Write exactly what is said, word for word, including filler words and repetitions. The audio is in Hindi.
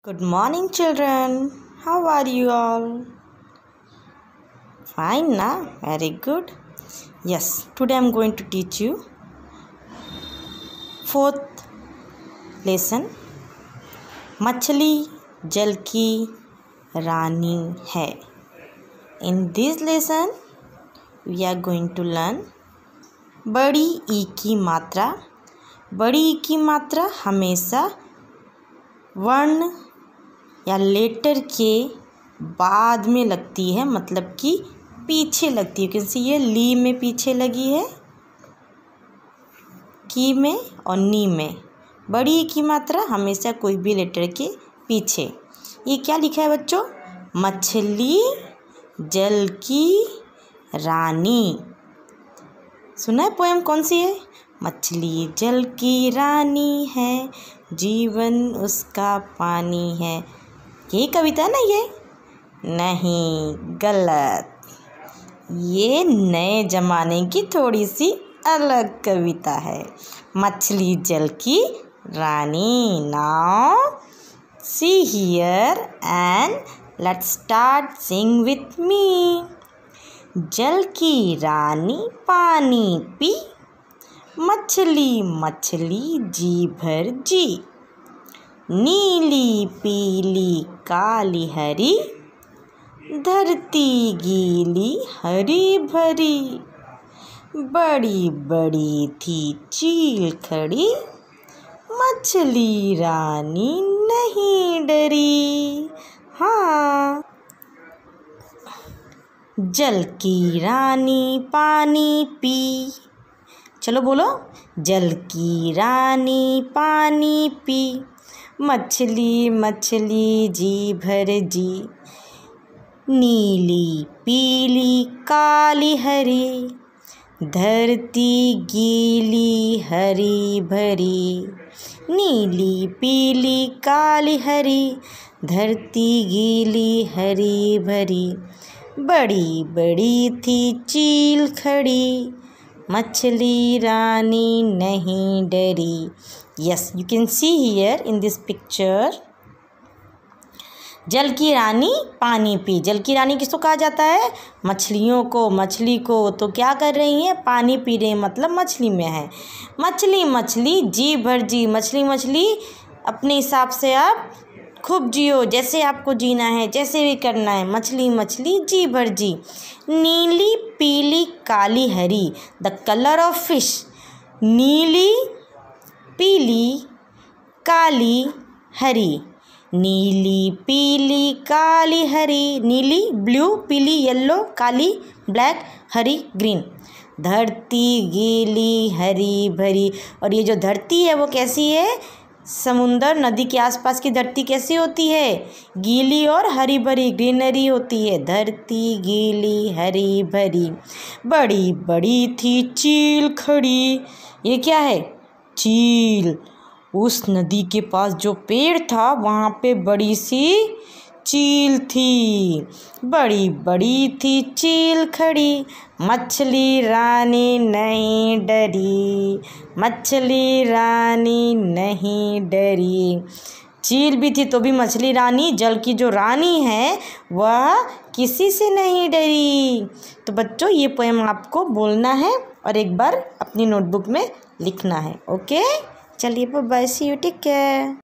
Good morning, children. How are you all? Fine, na? Very good. Yes, today I am going to teach you fourth lesson. मछली जल की रानी है. In this lesson, we are going to learn बड़ी ई की मात्रा. बड़ी ई की मात्रा हमेशा वर्ण या लेटर के बाद में लगती है, मतलब कि पीछे लगती है. कैसे ये ली में पीछे लगी है, की में और नी में. बड़ी ई की मात्रा हमेशा कोई भी लेटर के पीछे. ये क्या लिखा है बच्चों? मछली जल की रानी. सुना है पोएम कौन सी है? मछली जल की रानी है, जीवन उसका पानी है. यही कविता है ना ये? नहीं, गलत. ये नए ज़माने की थोड़ी सी अलग कविता है. मछली जल की रानी. Now see here and let's start sing with me. जल की रानी पानी पी, मछली मछली जी भर जी. नीली पीली काली हरी, धरती गीली हरी भरी. बड़ी बड़ी थी चील खड़ी, मछली रानी नहीं डरी. हाँ. जल की रानी पानी पी. चलो बोलो. जल की रानी पानी पी, मछली मछली जी भर जी. नीली पीली काली हरी, धरती गीली हरी भरी. नीली पीली काली हरी, धरती गीली हरी भरी. बड़ी बड़ी थी चील खड़ी, मछली रानी नहीं डरी. Yes, you can see here in this picture. जल की रानी पानी पी. जल की रानी किसको कहा जाता है? मछलियों को. मछली को तो क्या कर रही है? पानी पी रही है, मतलब मछली में है. मछली मछली जी भर जी. मछली मछली अपने हिसाब से आप खूब जियो, जैसे आपको जीना है, जैसे भी करना है. मछली मछली जी भर जी. नीली पीली काली हरी. The colour of fish. नीली पीली काली हरी. नीली पीली काली हरी. नीली ब्लू, पीली येलो, काली ब्लैक, हरी ग्रीन. धरती गीली हरी भरी. और ये जो धरती है वो कैसी है? समुंदर नदी के आसपास की धरती कैसी होती है? गीली और हरी भरी, ग्रीनरी होती है. धरती गीली हरी भरी. बड़ी बड़ी थी चील खड़ी. ये क्या है? चील. उस नदी के पास जो पेड़ था वहाँ पे बड़ी सी चील थी. बड़ी बड़ी थी चील खड़ी, मछली रानी नहीं डरी. मछली रानी नहीं डरी. चील भी थी तो भी मछली रानी, जल की जो रानी है वह किसी से नहीं डरी. तो बच्चों ये पोएम आपको बोलना है और एक बार अपनी नोटबुक में लिखना है. ओके, चलिए bye, see you, take care.